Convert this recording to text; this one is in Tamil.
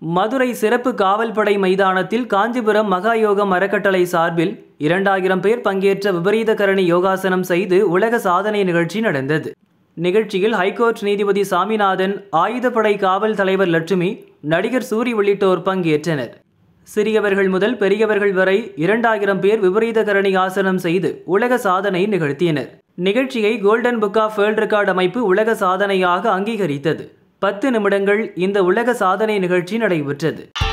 மதுரை சிறப்பு காவல்படை மைதானத்தில் காஞ்சிபுரம் மகாயோகம் அறக்கட்டளை சார்பில் 2000 பேர் பங்கேற்ற விபரீத கரணி யோகாசனம் செய்து உலக சாதனை நிகழ்ச்சி நடந்தது. நிகழ்ச்சியில் ஹைகோர்ட் நீதிபதி சாமிநாதன், ஆயுதப்படை காவல் தலைவர் லட்சுமி, நடிகர் சூரி உள்ளிட்டோர் பங்கேற்றனர். சிறியவர்கள் முதல் பெரியவர்கள் வரை 2000 பேர் விபரீத கரணி ஆசனம் செய்து உலக சாதனை நிகழ்த்தினர். நிகழ்ச்சியை golden book of world record அமைப்பு உலக சாதனையாக அங்கீகரித்தது. 10 நிமிடங்கள் இந்த உலக சாதனை நிகழ்ச்சி நடைபெற்றது.